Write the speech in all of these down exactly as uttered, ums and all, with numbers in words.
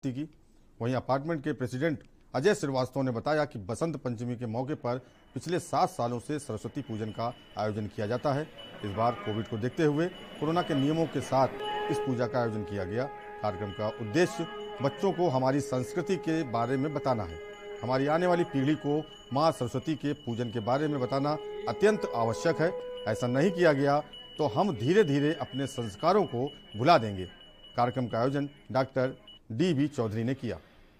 सरस्वती की। वहीं अपार्टमेंट के प्रेसिडेंट अजय श्रीवास्तव ने बताया कि बसंत पंचमी के मौके पर पिछले सात सालों से सरस्वती पूजन का आयोजन किया जाता है। इस बार कोविड को देखते हुए कोरोना के नियमों के साथ इस पूजा का आयोजन किया गया। कार्यक्रम का उद्देश्य बच्चों को हमारी संस्कृति के बारे में बताना है। हमारी आने वाली पीढ़ी को माँ सरस्वती के पूजन के बारे में बताना अत्यंत आवश्यक है। ऐसा नहीं किया गया तो हम धीरे धीरे अपने संस्कारों को भुला देंगे। कार्यक्रम का आयोजन डॉक्टर डी बी चौधरी ने किया।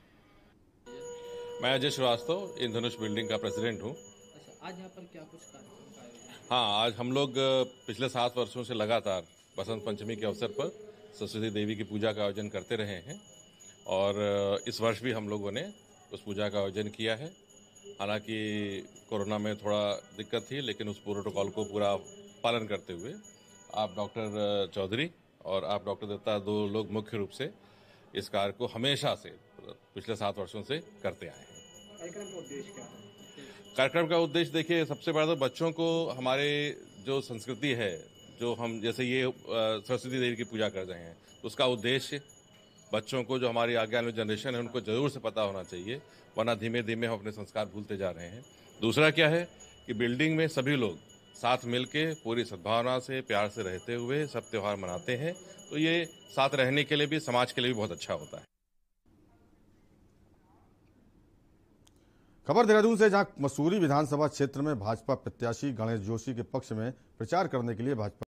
मैं अजय श्रीवास्तव इंद्रधनुष बिल्डिंग का प्रेसिडेंट हूँ। अच्छा, आज यहाँ पर क्या कुछ कार्यक्रम का आयोजन? हाँ, आज हम लोग पिछले सात वर्षों से लगातार बसंत पंचमी के अवसर पर सरस्वती देवी की पूजा का आयोजन करते रहे हैं और इस वर्ष भी हम लोगों ने उस पूजा का आयोजन किया है। हालांकि कोरोना में थोड़ा दिक्कत थी, लेकिन उस प्रोटोकॉल को पूरा पालन करते हुए आप डॉक्टर चौधरी और आप डॉक्टर दत्ता दो लोग मुख्य रूप से इस कार्य को हमेशा से पिछले सात वर्षों से करते आए हैं। कार्यक्रम का उद्देश्य क्या है? कार्यक्रम का उद्देश्य देखिए, सबसे बड़ा तो बच्चों को हमारे जो संस्कृति है, जो हम जैसे ये सरस्वती देवी की पूजा कर रहे हैं, उसका उद्देश्य बच्चों को, जो हमारी आगे आने वाली जनरेशन है, उनको जरूर से पता होना चाहिए, वरना धीमे धीमे हम अपने संस्कार भूलते जा रहे हैं। दूसरा क्या है कि बिल्डिंग में सभी लोग साथ मिलके पूरी सद्भावना से, प्यार से रहते हुए सब त्योहार मनाते हैं, तो ये साथ रहने के लिए भी, समाज के लिए भी बहुत अच्छा होता है। खबर देहरादून से, जहां मसूरी विधानसभा क्षेत्र में भाजपा प्रत्याशी गणेश जोशी के पक्ष में प्रचार करने के लिए भाजपा